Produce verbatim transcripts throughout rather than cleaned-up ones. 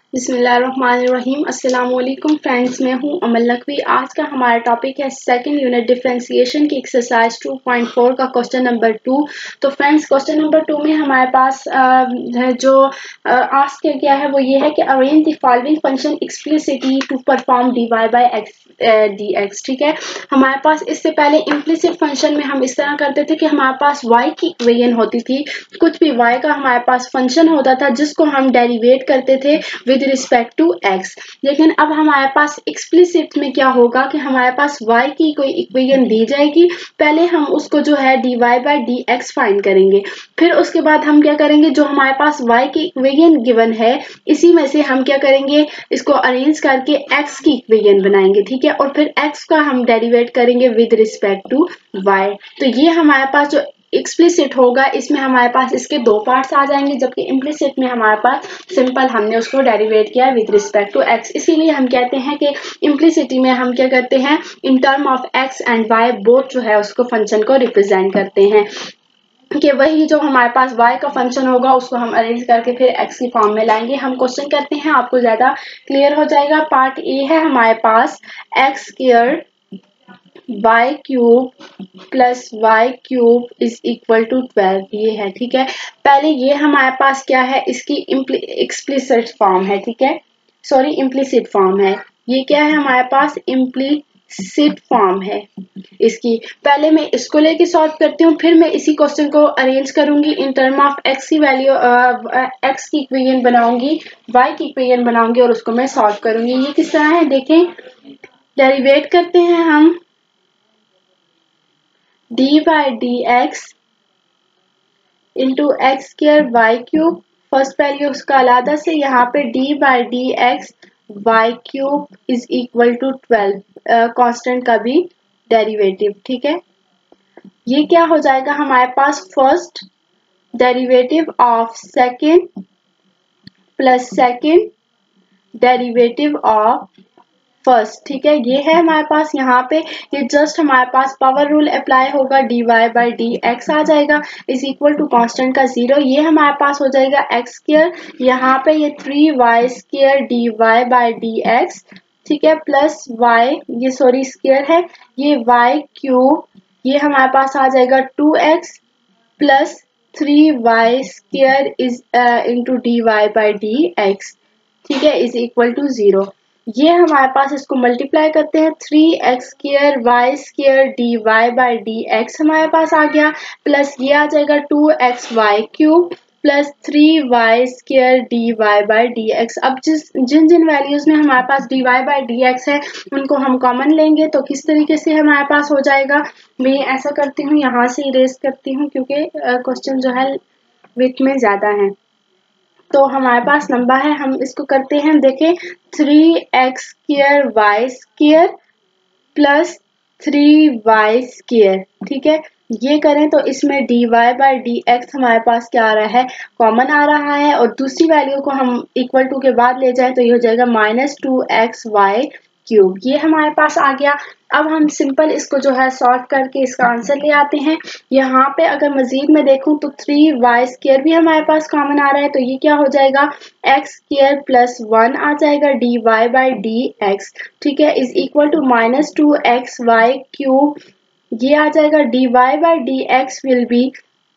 बिस्मिल्लाहिर्रहमानिर्रहीम। अस्सलाम वालेकुम फ्रेंड्स, मैं हूं अमल नकवी। आज का हमारा टॉपिक है सेकंड यूनिट डिफरेंशिएशन की एक्सरसाइज टू पॉइंट फोर का क्वेश्चन नंबर टू। तो फ्रेंड्स, क्वेश्चन नंबर टू में हमारे पास आ, जो आस्क किया गया है वो ये है कि arrange the following function explicitly to perform d y by x d x. ठीक है, हमारे पास इससे पहले इम्प्लिसिट फंक्शन में हम इस तरह करते थे कि हमारे पास y की इक्वेशन होती थी, कुछ भी y का हमारे पास फंक्शन होता था जिसको हम डेरिवेट करते थे विद रिस्पेक्ट टू x। लेकिन अब हमारे पास एक्सप्लिसिट में क्या होगा कि हमारे पास y की कोई इक्वेशन दी जाएगी, पहले हम उसको जो है d y by d x find करेंगे, फिर उसके बाद हम क्या करेंगे, जो हमारे पास y की इक्वेशन गिवन है इसी में से हम क्या करेंगे, इसको अरेंज करके x की इक्वेशन बनाएंगे। ठीक है, और फिर x का हम डेरिवेट करेंगे विद रिस्पेक्ट टू y। तो ये हमारे पास जो एक्सप्लिसिट होगा इसमें हमारे पास इसके दो पार्ट्स आ जाएंगे, जबकि इम्प्लिसिट में हमारे पास सिंपल हमने उसको डेरिवेट किया विद रिस्पेक्ट टू x। इसीलिए हम कहते हैं कि इम्प्लिसिटी में हम क्या करते हैं, in term of x and y both जो है उसको फंक्शन को रिप्रेजेंट करते हैं कि वही जो हमारे पास y का फंक्शन होगा उसको हम अरेंज करके फिर x की फॉर्म में लाएंगे। हम क्वेश्चन करते हैं, आपको ज्यादा क्लियर हो जाएगा। पार्ट ए है हमारे पास x square y cube plus y cube is equal to twelve, ये है। ठीक है, पहले ये हमारे पास क्या है, इसकी एक्सप्लिसिट फॉर्म है। ठीक है, सॉरी इम्प्लिसिट फॉर्म है। ये क्या है हमारे पास, इम्प्लिसिट फॉर्म है इसकी। पहले मैं इसको लेके सॉल्व करती हूँ, फिर मैं इसी क्वेश्चन को अरेंज करूंगी इन टर्म ऑफ एक्स की वैल्यू, एक्स की इक्वेशन बनाऊंगी, वाई की इक्वेशन बनाऊंगी और उसको मैं सॉल्व करूंगी। ये किस तरह है देखें, डेरिवेट करते हैं हम d by d x into x square y cube, first value उसका अलग से, यहाँ पे d by d x y cube is equal to twelve, constant का भी डेरिवेटिव। ठीक है, ये क्या हो जाएगा हमारे पास, first derivative of second plus second derivative of first. ठीक है, ये है हमारे पास यहाँ पे, ये जस्ट हमारे पास पावर रूल अप्लाई होगा, d y by d x आ जाएगा इज इक्वल टू कॉन्स्टेंट का जीरो। ये हमारे पास हो जाएगा एक्स स्क्र, यहाँ पे ये three y square d y by d x. ठीक है, प्लस वाई, ये सॉरी स्क्र है, ये वाई क्यूब, ये हमारे पास आ जाएगा two x plus three y square is into d y by d x. ठीक है, इज इक्वल टू जीरो। ये हमारे पास इसको मल्टीप्लाई करते हैं, three x square y square d y by d x हमारे पास आ गया, प्लस ये आ जाएगा two x y cube plus three y square d y by d x. अब जिस जिन जिन वैल्यूज में हमारे पास d y by d x है उनको हम कॉमन लेंगे, तो किस तरीके से हमारे पास हो जाएगा, मैं ऐसा करती हूँ, यहाँ से इरेज करती हूँ क्योंकि क्वेश्चन जो है विथ में ज्यादा है। तो हमारे पास नंबर है, हम इसको करते हैं, देखें, three x square y square plus three y square. ठीक है, ये करें तो इसमें d y by d x हमारे पास क्या आ रहा है, कॉमन आ रहा है, और दूसरी वैल्यू को हम इक्वल टू के बाद ले जाए तो ये हो जाएगा minus two x y cube. ये हमारे पास आ गया। अब हम सिंपल इसको जो है सॉल्व करके इसका आंसर ले आते हैं। यहाँ पे अगर मजीद में देखूं तो थ्री वाई स्क्र भी हमारे पास कॉमन आ रहा है, तो ये क्या हो जाएगा, एक्स स्क्र प्लस वन आ जाएगा d y by d x. ठीक है, is equal to minus two x y cube, ये आ जाएगा d y by d x will be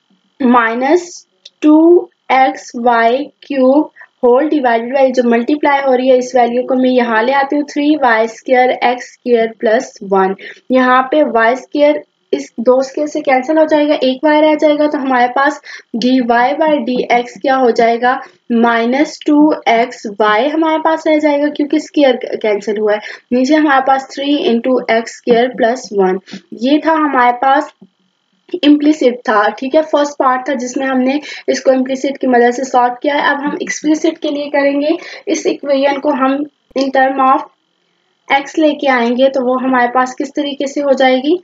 minus two x y cube whole divided by, जो multiply हो रही है इस वैल्यू को मैं यहाँ ले आती हूँ, three y square x square plus one. यहाँ पे वाई स्क्र इस दो स्क्र से कैंसिल हो जाएगा, एक वाई रह जाएगा, तो हमारे पास d y by d x क्या हो जाएगा, माइनस टू एक्स वाई हमारे पास रह जाएगा क्योंकि स्क्र कैंसिल हुआ है। नीचे हमारे पास three into x square plus one. ये था हमारे पास इम्प्लिसिट था। ठीक है, फर्स्ट पार्ट था जिसमें हमने इसको इम्प्लिसिट की मदद से सॉल्व किया है। अब हम एक्सप्लिसिट के लिए करेंगे, इस इक्वेशन को हम इन टर्म ऑफ एक्स लेके आएंगे, तो वो हमारे पास किस तरीके से हो जाएगी,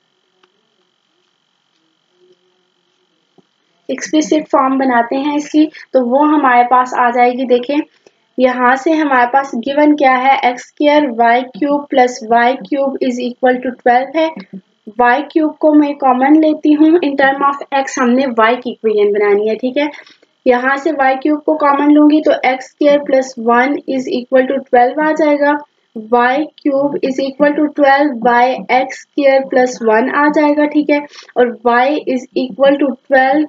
एक्सप्लिसिट फॉर्म बनाते हैं इसकी, तो वो हमारे पास आ जाएगी। देखें, यहाँ से हमारे पास गिवन क्या है, x square y cube plus y cube is equal to twelve है। y क्यूब को मैं कॉमन लेती हूँ, इन टर्म ऑफ x हमने y की इक्वेशन बनानी है। ठीक है, यहाँ से वाई क्यूब को कॉमन लूंगी तो x square plus one is equal to twelve आ जाएगा। Y cube is equal to twelve by x square plus one आ जाएगा, ठीक है। और y is equal to twelve,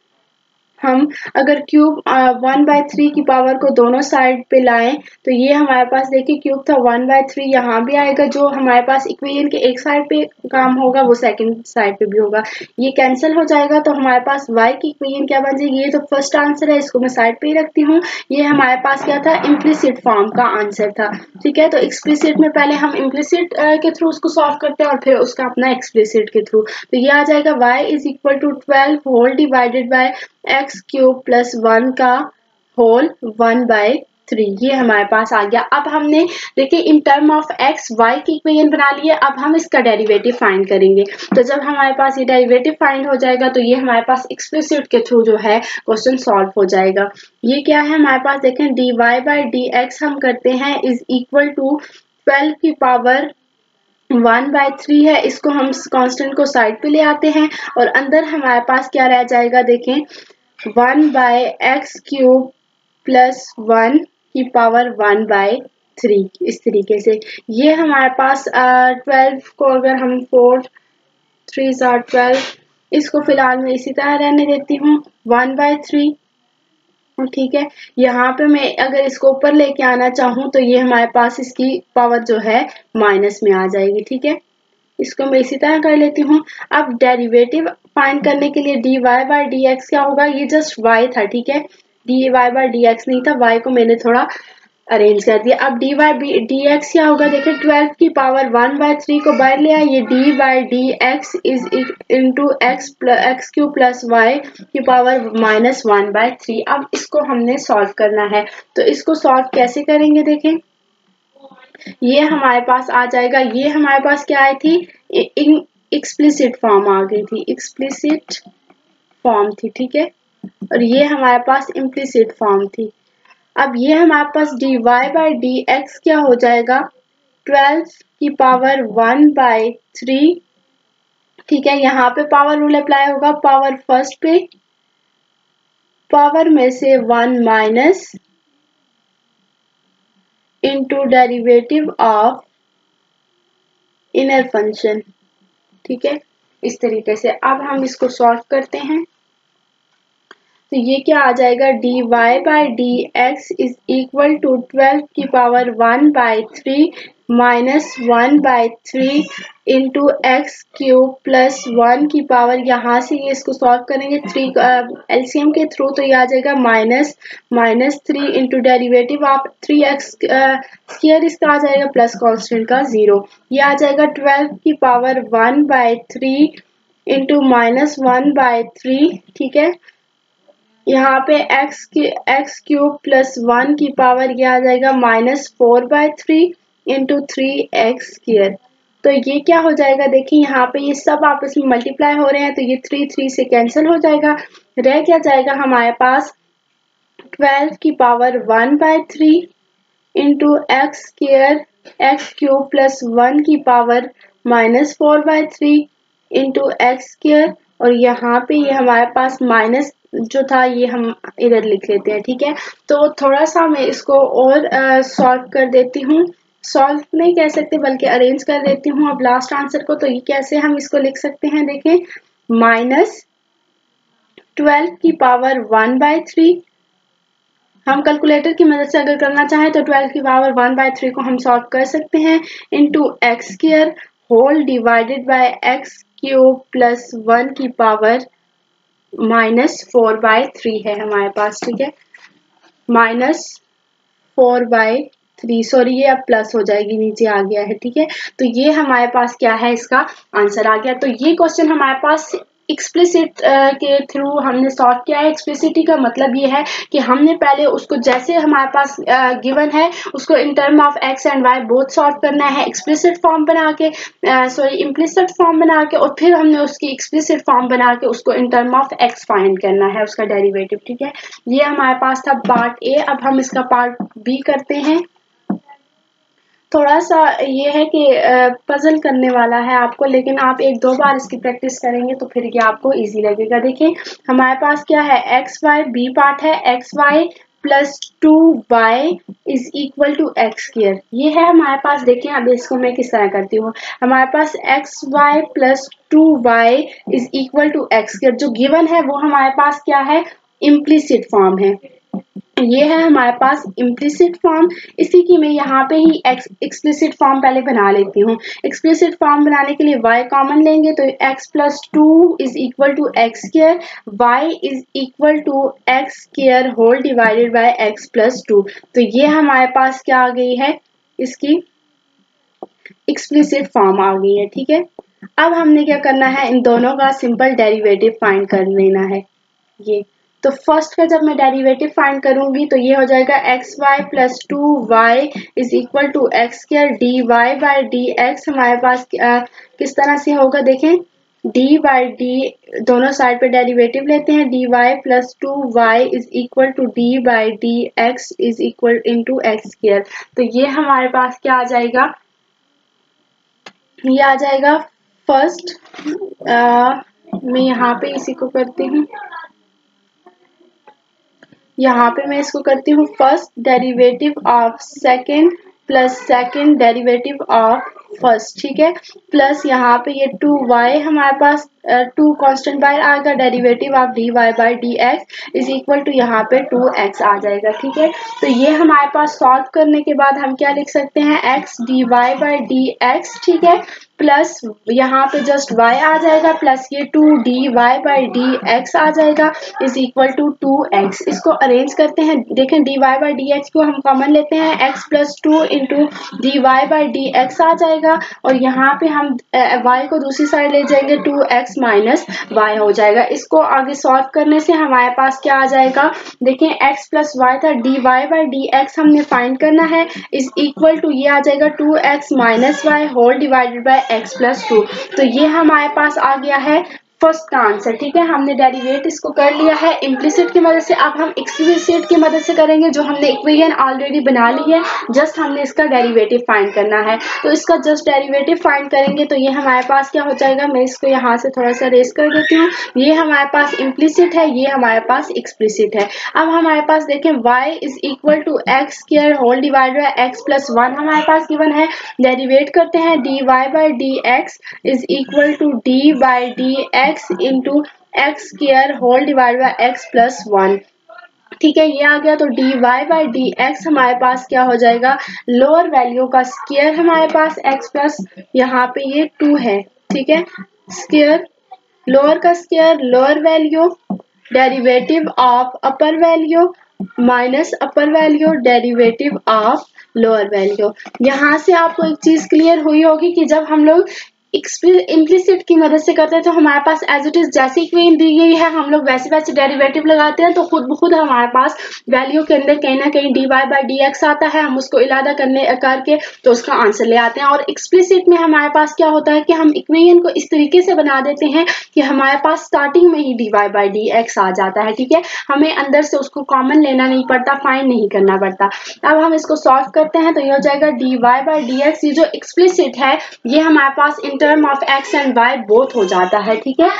हम अगर क्यूब वन बाय थ्री की पावर को दोनों साइड पे लाएं तो ये हमारे पास देखिए क्यूब था वन बाय थ्री, यहाँ भी आएगा। जो हमारे पास इक्वेशन के एक साइड पे काम होगा वो सेकंड साइड पे भी होगा, ये कैंसिल हो जाएगा। तो हमारे पास y की इक्वेशन क्या बन जाएगी, ये तो फर्स्ट आंसर है, इसको मैं साइड पे ही रखती हूँ। ये हमारे पास क्या था, इम्प्लिसिट फॉर्म का आंसर था, ठीक है। तो एक्सप्लिसिट में पहले हम इम्प्लिसिट के थ्रू उसको सॉल्व करते हैं और फिर उसका अपना एक्सप्लिसिट के थ्रू। तो ये आ जाएगा y is equal to twelve whole divided by x cube plus one का होल वन बाय थ्री, ये हमारे पास आ गया। अब हमने देखिए in term of x y की इक्वेशन बना ली है, अब हम इसका डेरिवेटिव फाइंड करेंगे। तो जब हमारे पास ये डेरिवेटिव फाइंड हो जाएगा तो ये हमारे पास एक्सप्लिसिट के थ्रू जो है क्वेश्चन सॉल्व हो जाएगा। ये क्या है हमारे पास, देखें d y by d x हम करते हैं इज इक्वल टू ट्वेल्व की पावर वन बाय थ्री है, इसको हम कांस्टेंट को साइड पे ले आते हैं और अंदर हमारे पास क्या रह जाएगा, देखें one by x cube plus one की पावर वन बाय थ्री, इस तरीके से। ये हमारे पास ट्वेल्व को अगर हम फोर थ्री जार ट्वेल्व, इसको फिलहाल मैं इसी तरह रहने देती हूँ वन बाय थ्री, ठीक है। यहाँ पे मैं अगर इसको ऊपर लेके आना चाहूँ तो ये हमारे पास इसकी पावर जो है माइनस में आ जाएगी, ठीक है। इसको मैं इसी तरह कर लेती हूँ। अब डेरिवेटिव फाइंड करने के लिए d y by d x क्या होगा, ये जस्ट वाई था, ठीक है, d y by d x नहीं था, वाई को मैंने थोड़ा अरेंज कर दिया। अब डी वाई डी एक्स क्या होगा, देखिए ट्वेल्व की पावर वन बाय थ्री को बाहर ले आए, ये d by d x is into x x cube plus y की power minus one by three. अब इसको हमने सॉल्व करना है, तो इसको सॉल्व कैसे करेंगे, देखें ये हमारे पास आ जाएगा। ये हमारे पास क्या आई थी, एक्सप्लिसिट फॉर्म आ गई थी, एक्सप्लिसिट फॉर्म थी, ठीक है। और ये हमारे पास इम्प्लिसिट फॉर्म थी। अब ये हमारे पास d y by d x क्या हो जाएगा, ट्वेल्व की पावर वन बाय थ्री, ठीक है। यहाँ पे पावर रूल अप्लाई होगा, पावर फर्स्ट पे पावर में से one minus into derivative of inner function, ठीक है, इस तरीके से। अब हम इसको सॉल्व करते हैं तो ये क्या आ जाएगा, d y by d x is equal to twelve की power one by three minus one by three into x cube plus one की पावर, यहाँ से ये इसको सॉल्व करेंगे थ्री एलसीएम के थ्रू, तो ये आ जाएगा minus minus three into derivative of three x square, इसका आ जाएगा प्लस कॉन्स्टेंट का जीरो, ये आ जाएगा ट्वेल्व की power one by three into minus one by three, ठीक है। यहाँ पे x की एक्स क्यूब प्लस वन की पावर ये आ जाएगा minus four by three into three x square. तो ये क्या हो जाएगा, देखिए यहाँ पे ये सब आपस में मल्टीप्लाई हो रहे हैं तो ये थ्री थ्री से कैंसिल हो जाएगा, रह क्या जाएगा हमारे पास ट्वेल्व की power one by three into x square x cube plus one की power minus four by three into x square, और यहाँ पे ये हमारे पास माइनस जो था ये हम इधर लिख लेते हैं, ठीक है। तो थोड़ा सा मैं इसको और सॉल्व कर देती हूँ, सॉल्व नहीं कह सकते बल्कि अरेंज कर देती हूँ अब लास्ट आंसर को। तो ये कैसे हम इसको लिख सकते हैं, देखें माइनस ट्वेल्व की पावर वन बाय थ्री, हम कैलकुलेटर की मदद से अगर करना चाहें तो ट्वेल्व की पावर वन बाय थ्री को हम सॉल्व कर सकते हैं, into x square whole divided by x cube plus one की power minus four by three है हमारे पास, ठीक है, minus four by three, sorry ये अब प्लस हो जाएगी, नीचे आ गया है, ठीक है। तो ये हमारे पास क्या है, इसका आंसर आ गया। तो ये क्वेश्चन हमारे पास एक्सप्लिसिट के थ्रू हमने सॉल्व किया है। एक्सप्लिसिटी का मतलब ये है कि हमने पहले उसको जैसे हमारे पास गिवन है उसको in term of x and y both solve करना है, एक्सप्लिसिट फॉर्म बना के, सॉरी इम्प्लिसिट फॉर्म बना के, और फिर हमने उसकी एक्सप्लिसिट फॉर्म बना के उसको in term of x find करना है, उसका डेरिवेटिव, ठीक है। ये हमारे पास था पार्ट ए। अब हम इसका पार्ट बी करते हैं। थोड़ा सा ये है कि पजल करने वाला है आपको, लेकिन आप एक दो बार इसकी प्रैक्टिस करेंगे तो फिर ये आपको इजी लगेगा। देखिए हमारे पास क्या है, एक्स वाई बी पार्ट है, x y plus two y is equal to x square, ये है हमारे पास। देखें अब इसको मैं किस तरह करती हूँ, हमारे पास x y plus two y is equal to x square, जो गिवन है वो हमारे पास क्या है, इम्प्लिसिट फॉर्म है। ये है हमारे पास इम्प्लिसिट फॉर्म, इसी की मैं यहाँ पे ही एक्सप्लिसिट फॉर्म पहले बना लेती हूँ। एक्सप्लिसिट फॉर्म बनाने के लिए y कॉमन लेंगे तो x plus two is equal to x square, y is equal to x square whole divided by x plus two. तो ये हमारे पास क्या आ गई है, इसकी एक्सप्लिसिट फॉर्म आ गई है। ठीक है, अब हमने क्या करना है, इन दोनों का सिंपल डेरिवेटिव फाइंड कर लेना है। ये तो फर्स्ट का जब मैं डेरिवेटिव फाइंड करूंगी तो ये हो जाएगा x y plus two y is equal to x square d y by d x. हमारे पास आ, किस तरह से होगा, देखें डी बाई डी दोनों साइड पे डेरिवेटिव लेते हैं, d y plus two y is equal to d by d x is equal into x square. तो ये हमारे पास क्या आ जाएगा, ये आ जाएगा फर्स्ट, मैं यहाँ पे इसी को करती हूँ, यहाँ पे मैं इसको करती हूँ first derivative of second plus second derivative of first. ठीक है, प्लस यहाँ पे ये टू वाई हमारे पास टू कांस्टेंट बाहर आएगा, derivative of d y by d x is equal to यहाँ पे टू एक्स आ जाएगा। ठीक है, तो ये हमारे पास सॉल्व करने के बाद हम क्या लिख सकते हैं, x d y by d x. ठीक है, प्लस यहाँ पे जस्ट y आ जाएगा, प्लस ये two d y by d x आ जाएगा is equal to two x. इसको अरेंज करते हैं, देखें d y by d x को हम कॉमन लेते हैं, x plus two into d y by d x आ जाएगा, और यहाँ पे हम y को दूसरी साइड ले जाएंगे, टू एक्स माइनस वाई हो जाएगा। इसको आगे सॉल्व करने से हमारे पास क्या आ जाएगा, देखें x प्लस वाई था, d y by d x हमने फाइंड करना है, इज इक्वल टू ये आ जाएगा two x minus y whole divided by x plus two. तो ये हमारे पास आ गया है फर्स्ट का आंसर। ठीक है, हमने डेरिवेट इसको कर लिया है इम्प्लिसिट की मदद से। अब हम एक्सप्लिसिट की मदद से करेंगे, जो हमने इक्वेशन ऑलरेडी बना ली है, जस्ट हमने इसका डेरिवेटिव फाइंड करना है। तो इसका जस्ट डेरिवेटिव फाइंड करेंगे तो ये हमारे पास क्या हो जाएगा, मैं इसको यहाँ से थोड़ा सा रेस कर देती हूँ। ये हमारे पास इम्प्लिसिट है, ये हमारे पास एक्सप्लिसिट है। अब हमारे पास देखें y is equal to x square whole divided by x plus one हमारे पास गिवन है। डेरिवेट करते हैं, d y by d x is equal to d by d x into x square whole divide by x plus one. ठीक है, ये आ गया। तो d y by d x हमारे पास क्या हो जाएगा, लोअर वैल्यू का स्क्वायर हमारे पास x प्लस यहाँ पे ये टू है। ठीक है, स्क्वायर लोअर का square lower value derivative of upper value minus upper value derivative of lower value. यहाँ से आपको एक चीज क्लियर हुई होगी कि जब हम लोग इम्प्लिसिट की मदद से करते हैं तो हमारे पास एज इट इज जैसी इक्वेशन दी गई है हम लोग वैसे वैसे डेरिवेटिव लगाते हैं, तो खुद ब खुद हमारे पास वैल्यू के अंदर कहीं ना कहीं d y by d x आता है, हम उसको इलादा करने करके तो उसका आंसर ले आते हैं। और एक्सप्लिसिट में हमारे पास क्या होता है कि हम इक्वेशन को इस तरीके से बना देते हैं कि हमारे पास स्टार्टिंग में ही d y by d x आ जाता है। ठीक है, हमें अंदर से उसको कॉमन लेना नहीं पड़ता, फाइंड नहीं करना पड़ता। अब हम इसको सॉल्व करते हैं तो ये हो जाएगा d y by d x. ये जो एक्सप्लिसिट है ये हमारे पास term of x and y both हो जाता है। ठीक है,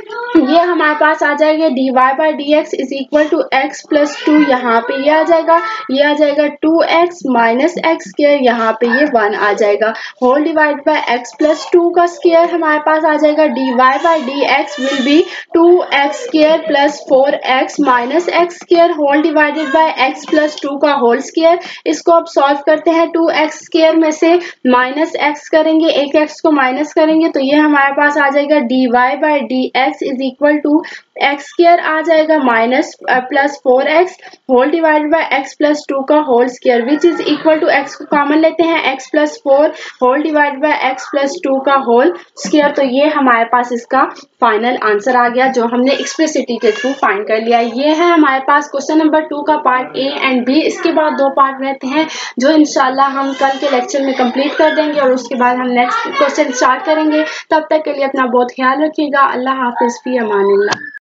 ये हमारे पास आ जाएगा d y by d x is equal to x plus two, यहाँ पे ये आ जाएगा, ये आ जाएगा two x minus x square, यहाँ पे ये वन आ जाएगा whole divide by x plus two का स्क्वायर हमारे पास आ जाएगा, d y by d x will be two x square plus four x minus x square whole divided by x plus two का होल स्क्वायर। इसको अब solve करते हैं, टू एक्स स्क्वायर में से माइनस एक्स करेंगे, एक x को माइनस करेंगे तो ये हमारे पास आ जाएगा d y by d x is equal to x square आ जाएगा minus plus four x whole divided by x plus two का whole square which is equal to x को कॉमन लेते हैं, x plus four whole divided by x plus two का whole square. तो ये हमारे पास इसका फाइनल आंसर आ गया जो हमने एक्सप्लिसिटी के थ्रू फाइंड कर लिया। ये है हमारे पास क्वेश्चन नंबर टू का पार्ट ए एंड बी। इसके बाद दो पार्ट रहते हैं जो इंशाल्लाह हम कल के लेक्चर में कंप्लीट कर देंगे और उसके बाद हम नेक्स्ट क्वेश्चन स्टार्ट करेंगे। तब तक के लिए अपना बहुत ख्याल रखिएगा। अल्लाह हाफिज़, फी अमानिल्लाह।